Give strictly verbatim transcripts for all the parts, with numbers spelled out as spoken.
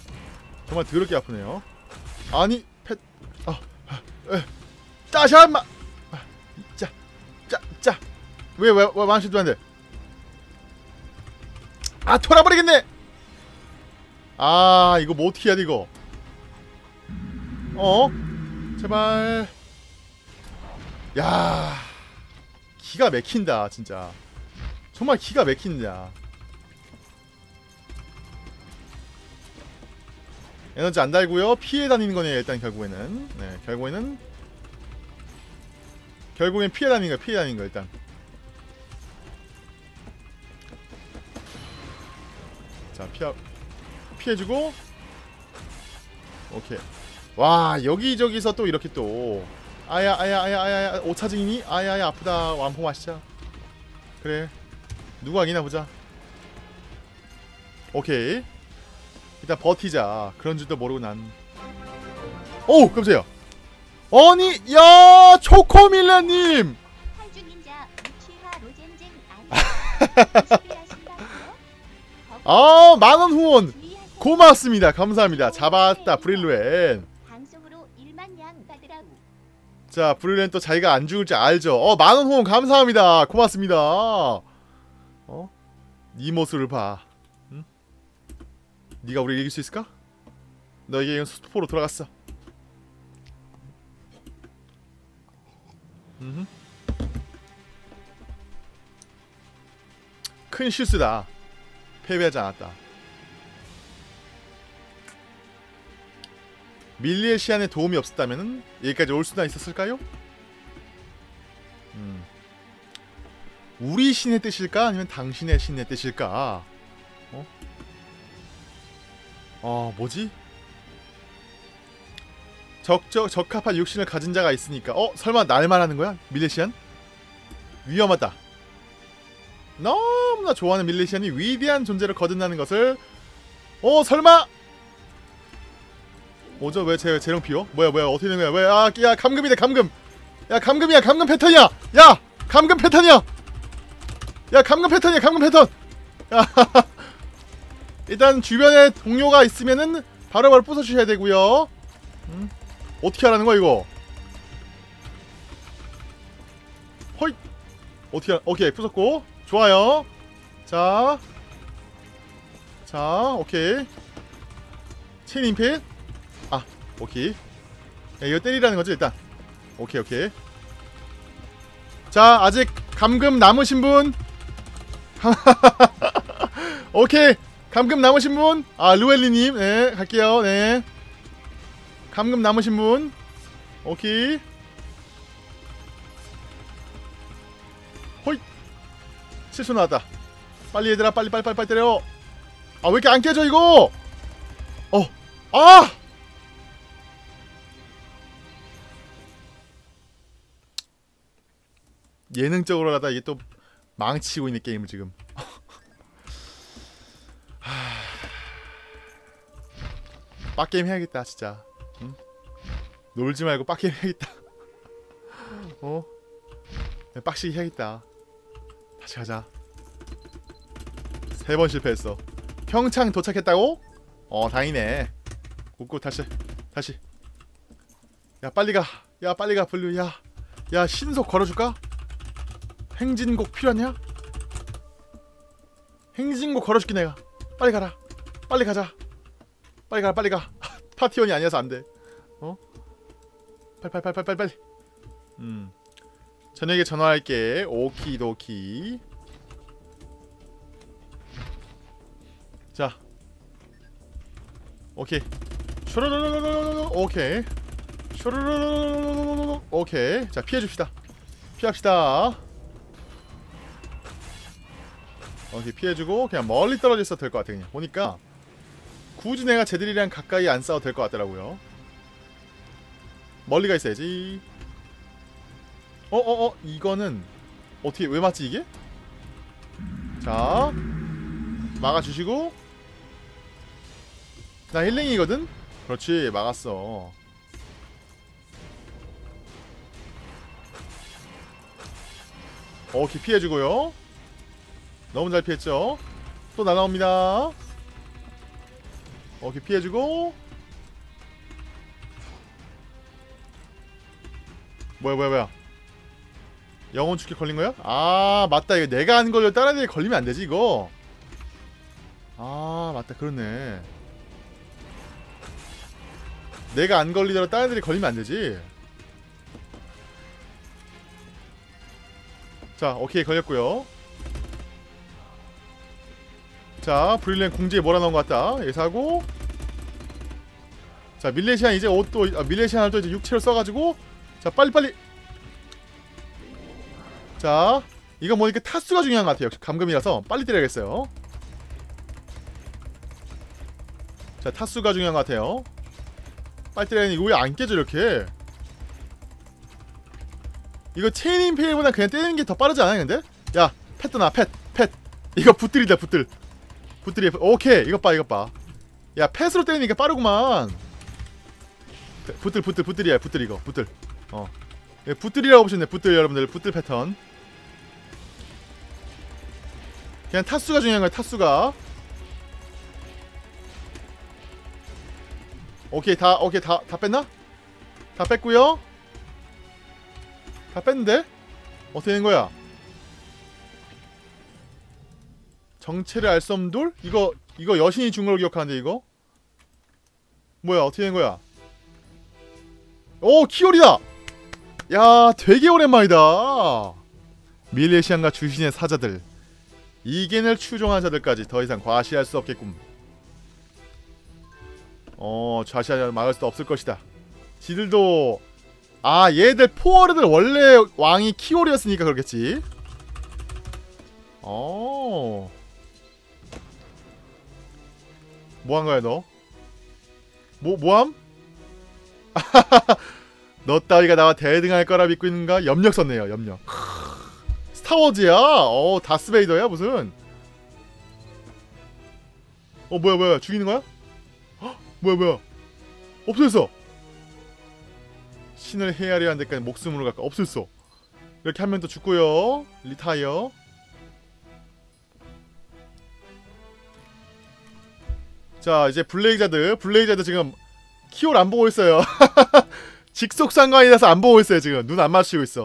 정말 더럽게 아프네요. 아니 펫 아, 아, 에. 따샤 마 짜짜짜왜왜 왜 만시도 안 돼. 아 돌아버리겠네. 아 이거 뭐 어떻게 해야 돼 이거. 어 제발. 야 기가 막힌다 진짜. 정말 기가 막힌다. 에너지 안 달고요. 피해 다니는 거네요. 일단 결국에는 네 결국에는 결국엔 피해 다니는 거야. 피해 다니는 거 일단. 자 피하 피해주고. 오케이. 와 여기저기서 또 이렇게 또 아야 아야 아야 아야 오차증이니? 아야 아야 아프다. 완포 마시자. 그래 누가 이기나 보자. 오케이 일단 버티자. 그런 줄도 모르고 난. 오 깜짝이야. 아니 야 초코밀라님. 아 만원 후원 고맙습니다. 감사합니다. 잡았다 브릴루엔. 자 브릴루엔 또 자기가 안 죽을 줄 알죠. 어 만원 후원 감사합니다. 고맙습니다. 어? 네 모습을 봐. 응? 네가 우리를 이길 수 있을까? 너에게 수포로 돌아갔어. 음흠. 큰 실수다. 패배하지 않았다. 밀리의 시안의 도움이 없었다면 여기까지 올 수나 있었을까요? 음. 우리 신의 뜻일까? 아니면 당신의 신의 뜻일까? 어? 어 뭐지? 적적 적합한 육신을 가진 자가 있으니까. 어 설마 날 말하는 거야? 밀레시안? 위험하다. 너무나 좋아하는 밀레시안이 위대한 존재를 거듭나는 것을. 어 설마. 뭐죠? 왜 제 재령 피워? 뭐야 뭐야 어떻게 된 거야? 왜? 아, 야 감금이다 감금. 야 감금이야 감금 패턴이야. 야 감금 패턴이야. 야 감금 패턴이야 감금 패턴. 야 일단 주변에 동료가 있으면은 바로바로 부숴주셔야 되고요. 음? 어떻게 하라는 거야 이거? 허이. 어떻게 하... 오케이 부쉈고 좋아요. 자, 자 오케이 체인 임팩. 아 오케이. 야, 이거 때리라는 거지 일단. 오케이 오케이. 자 아직 감금 남으신 분. 오케이 감금 남으신 분. 아 루엘리님 네 갈게요. 네 감금 남으신 분. 오케이. 호잇 실수 나왔다. 빨리 얘들아 빨리 빨리 빨리 빨리 때려. 아 왜 이렇게 안 깨져 이거. 어 아 예능적으로 하다 이게 또 망치고 있는 게임을 지금. 빡게임 해야겠다 진짜. 응? 놀지 말고 빡게임 해야겠다. 어? 빡시게 해야겠다. 다시 가자. 세 번 실패했어. 평창 도착했다고? 어 다행이네. 굿굿 다시 다시. 야 빨리 가. 야 빨리 가 블루. 야 야 신속 걸어줄까? 행진곡 필요하냐? 행진곡 걸어줄게 내가. 빨리 가라. 빨리 가자. 빨리 가 빨리 가. 파티원이 아니어서 안돼. 어? 빨리빨리빨리빨리 빨리. 음 저녁에 전화할게. 오키도키. 자 오케이 쇼르르르르르르. 오케이 쇼르르르르르르. 오케이 자 피해줍시다. 피합시다. 오케이 피해주고 그냥 멀리 떨어져 있어도 될 것 같아. 그냥 보니까 굳이 내가 쟤들이랑 가까이 안 싸워도 될 것 같더라고요. 멀리 가 있어야지. 어어어 어, 어, 이거는 어떻게 왜 맞지 이게? 자 막아주시고. 나 힐링이거든? 그렇지 막았어. 오케이 피해주고요. 너무 잘 피했죠? 또 날아옵니다. 오케이 피해주고. 뭐야 뭐야 뭐야 영혼 축기 걸린 거야? 아 맞다 이거 내가 안 걸려 다른 애들 걸리면 안 되지 이거. 아 맞다 그렇네. 내가 안 걸리더라도 다른 애들이 걸리면 안 되지. 자 오케이 걸렸고요. 자 브릴리언 궁지에 몰아넣은 것 같다. 예사하고. 자 밀레시안 이제 옷도 아, 밀레시안을 또 이제 육체로 써가지고. 자 빨리빨리. 자 이거 뭐 이렇게 타수가 중요한 것 같아요. 역시 감금이라서 빨리 때려야겠어요. 자 타수가 중요한 것 같아요. 빨대라인 이거 왜 안 깨져 이렇게? 이거 체인 임페일보다 그냥 때리는 게 더 빠르지 않아요 근데? 야 팻 떠나 팻 팻 이거 붙들이다 붙들 붙들이 오케이 이것 봐 이것 봐. 야 팻으로 때리니까 빠르구만. 붙들 붙들 붙들이야 붙들 이거 붙들. 어 예, 붙들이라고 보시면 돼. 붙들 여러분들 붙들 패턴. 그냥 타수가 중요한 거야 타수가. 오케이 다 오케이 다 다 뺐나? 다 뺐고요. 다 뺐는데 어떻게 된 거야? 정체를 알 수 없는 돌? 이거 이거 여신이 준 걸 기억하는데 이거? 뭐야 어떻게 된 거야? 오 키올이다! 야 되게 오랜만이다. 밀레시안과 주신의 사자들 이겐을 추종한 자들까지 더 이상 과시할 수 없겠군. 어 좌시하지 막을 수도 없을 것이다. 지들도 아 얘들 포어르들 원래 왕이 키올이었으니까 그렇겠지. 어 뭐한 거야 너? 뭐 뭐함? 너 따위가 나와 대등할 거라 믿고 있는가? 염력 썼네요 염력. 스타워즈야? 어 다스베이더야 무슨? 어 뭐야 뭐야 죽이는 거야? 헉, 뭐야 뭐야 없어졌어. 신을 헤아려 한 데까지 목숨으로 갈까? 없었어. 이렇게 한 명 더 죽고요. 리타이어. 자 이제 블레이자드 블레이자드 지금 키올 안 보고 있어요. 직속상관이라서 안 보고 있어요 지금. 눈 안 맞추고 있어.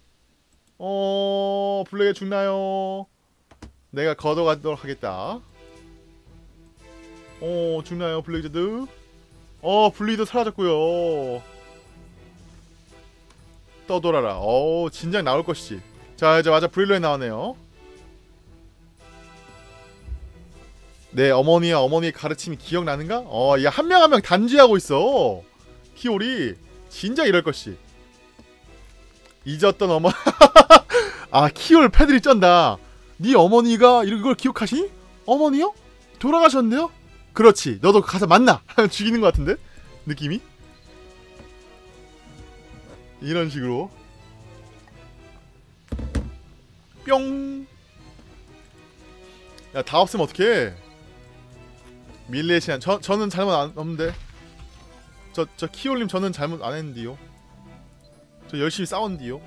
어 블레이자 죽나요? 내가 걷어가도록 하겠다. 어 죽나요 블레이자드? 어 블리도 사라졌고요. 떠돌아라. 어 진작 나올 것이지. 자 이제 맞아 브릴로에 나왔네요. 내 어머니와 어머니의 가르침이 기억나는가? 어 야 한 명 한 명 단죄하고 있어. 키올이 진작 이럴 것이. 잊었던 어머. 아 키올 패들이 쩐다. 네 어머니가 이걸 기억하시니? 어머니요? 돌아가셨는데요? 그렇지 너도 가서 만나. 죽이는 것 같은데 느낌이. 이런 식으로 뿅. 야 다 없으면 어떡해. 밀레시안 저, 저는 잘못 안 없는데. 저, 저 키올님 저는 잘못 안 했는데요. 저 열심히 싸웠는데요.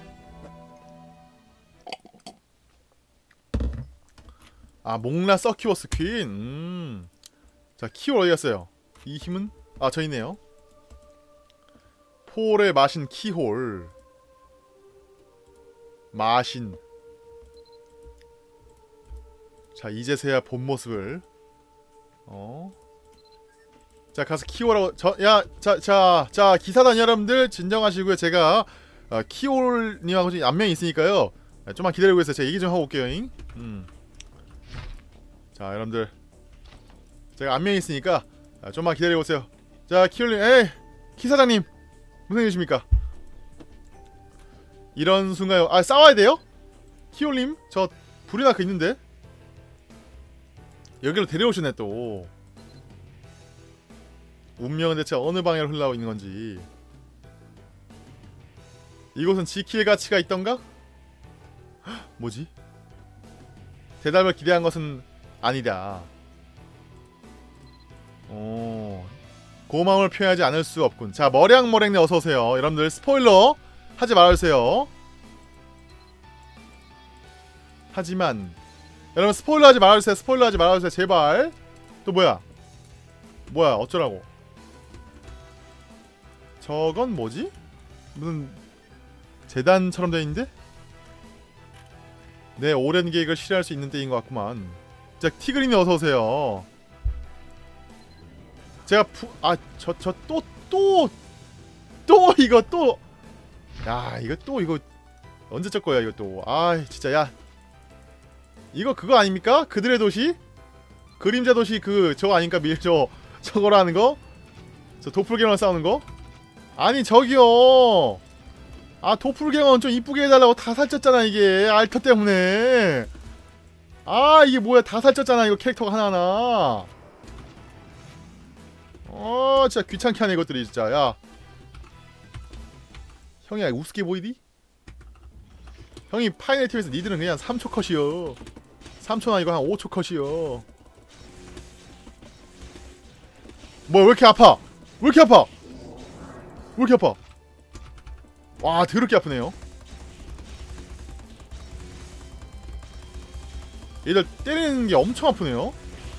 아 몽라 서큐어스 퀸. 음. 자 키올 어디 갔어요? 이 힘은? 아 저 있네요. 폴의 마신 키홀. 마신. 자 이제서야 본 모습을. 어. 자 가서 키올하고 저 야 자 자 자 기사단 여러분들 진정하시고요. 제가 어, 키올님하고 지금 안면이 있으니까요. 아, 좀만 기다리고 있어요. 제가 얘기 좀 하고 올게요. 음. 자 여러분들 제가 안면이 있으니까 아, 좀만 기다리고 오세요. 자 키올님 에이 키사장님 무슨 일이십니까? 이런 순간에 아 싸워야 돼요? 키올님 저 불이나 그 있는데 여기로 데려오시네 또. 운명은 대체 어느 방향으로 흘러가고 있는 건지. 이곳은 지킬 가치가 있던가? 헉, 뭐지? 대답을 기대한 것은 아니다. 오, 고마움을 표현하지 않을 수 없군. 자 머랭머랭네 어서오세요. 여러분들 스포일러 하지 말아주세요. 하지만 여러분 스포일러 하지 말아주세요. 스포일러 하지 말아주세요 제발. 또 뭐야 뭐야 어쩌라고. 저건 뭐지? 무슨 재단처럼 되어있는데? 내 오랜 계획을 실현할 수 있는 때인 것 같구만. 자 티그린이 어서오세요. 제가 부.. 아 저 저 또 또 또 이거 또 야 이거 또 이거 언제 적 거야 이거 또. 아 진짜 야 이거 그거 아닙니까? 그들의 도시? 그림자 도시 그 저거 아닌가? 밀 저 저거라 하는 거? 저 도플갱어랑 싸우는 거? 아니 저기요. 아 도플갱어는 좀 이쁘게 해달라고 다 살쪘잖아 이게 알터 때문에. 아 이게 뭐야 다 살쪘잖아 이거 캐릭터가 하나하나. 어 진짜 귀찮게 하네 이것들이 진짜. 야 형이 우습게 보이디? 형이 파이널 팀에서 니들은 그냥 삼 초 컷이요. 삼 초나 아니고 한 오 초 컷이요. 뭐야 왜 이렇게 아파? 왜 이렇게 아파? 왜 이렇게 아파? 와 더럽게 아프네요. 얘들 때리는 게 엄청 아프네요.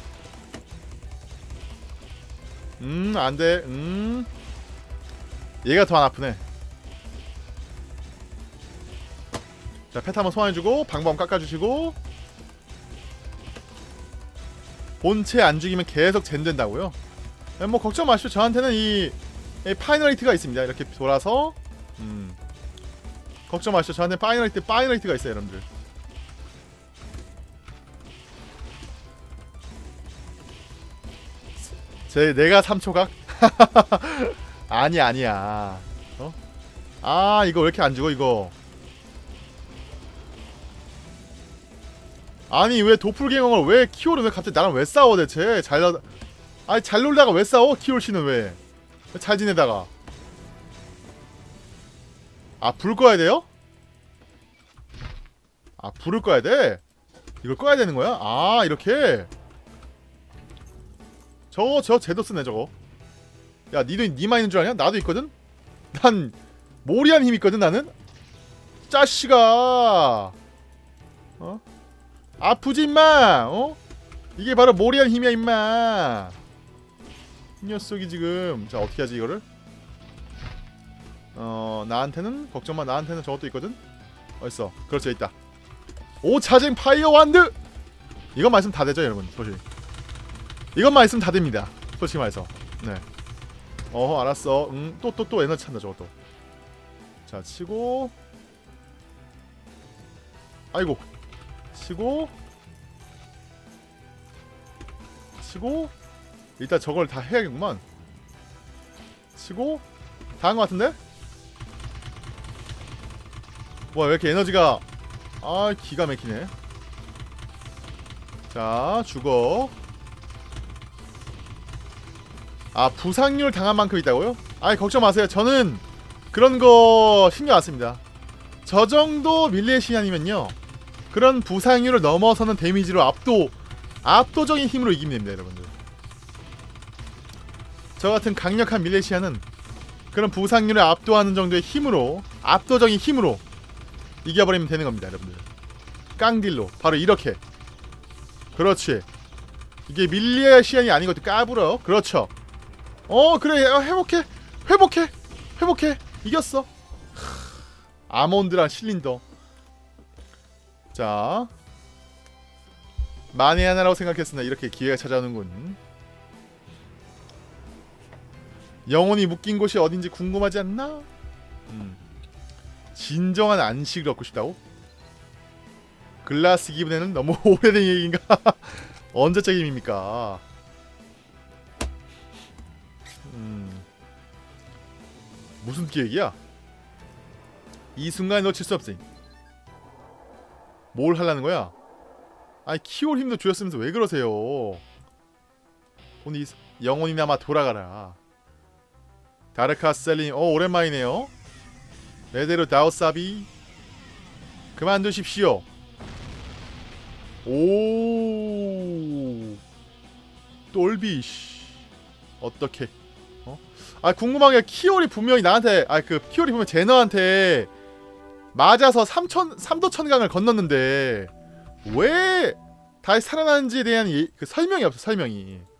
음 안돼. 음 얘가 더 안 아프네. 자 패트 한번 소환해주고 방방 깎아주시고. 본체 안 죽이면 계속 젠된다고요? 뭐 걱정 마시오. 저한테는 이, 이 파이널리티가 있습니다. 이렇게 돌아서 음 걱정 마시오. 저한테는 파이널리티 파이널리티가 있어요 여러분들. 제 내가 삼 초각? 아니 아니야. 어? 아 이거 왜 이렇게 안 죽어 이거. 아니 왜 도플갱어를 왜 키오를 왜 갑자기 나랑 왜 싸워 대체. 잘 나... 아니 잘 놀다가 왜 싸워 키올씨는 왜. 잘 지내다가. 아 불 꺼야 돼요? 아 불을 꺼야 돼? 이걸 꺼야 되는 거야? 아 이렇게? 저거 저 쟤도 쓰네 저거. 야 니도 니만 있는 줄 아냐? 나도 있거든? 난 모리한 힘 있거든 나는? 짜씨가 어? 아프지 임마! 어? 이게 바로 모리한 힘이야 임마. 이 녀석이 지금. 자 어떻게 하지 이거를? 어 나한테는 걱정마. 나한테는 저것도 있거든? 어딨어? 그렇죠 있다. 오 차징 파이어 완드! 이것만 있으면 다 되죠 여러분 솔직히. 이것만 있으면 다 됩니다 솔직히 말해서. 네. 어허 알았어. 응 또 또 또 에너지 찬다 저것도. 자 치고. 아이고 치고 치고. 일단 저걸 다 해야겠구만. 치고 다 한 것 같은데? 와 왜 이렇게 에너지가. 아 기가 막히네. 자 죽어. 아 부상률 당한 만큼 있다고요? 아이 걱정 마세요. 저는 그런 거 신경 안 씁니다. 저 정도 밀레시안이면요 그런 부상률을 넘어서는 데미지로 압도 압도적인 힘으로 이기면 됩니다 여러분들. 저 같은 강력한 밀레시안은 그런 부상률을 압도하는 정도의 힘으로 압도적인 힘으로 이겨버리면 되는 겁니다 여러분들. 깡딜로 바로 이렇게. 그렇지. 이게 밀레시안이 아닌 것도 까불어. 그렇죠. 어 그래 회복해 회복해 회복해. 이겼어. 아몬드랑 실린더. 자 만에 하나라고 생각했으나 이렇게 기회가 찾아오는군. 영혼이 묶인 곳이 어딘지 궁금하지 않나? 음. 진정한 안식을 얻고 싶다고? 글라스 기분에는 너무 오래된 얘기인가? 언제적 힘입니까? 음. 무슨 기획이야? 이 순간에 놓칠 수 없으니 뭘 하려는 거야? 아니 키올 힘도 주셨으면서 왜 그러세요? 오늘 영혼이나마 돌아가라. 다르카 셀린. 어 오랜만이네요. 레데로 다오사비. 그만두십시오. 오 똘비쉬. 어떻게? 어? 아 궁금한 게 키올이 분명히 나한테 아 그 키올이 보면 제너한테 맞아서 삼천 삼도 천강을 건넜는데 왜 다시 살아나는지에 대한 예, 그 설명이 없어 설명이.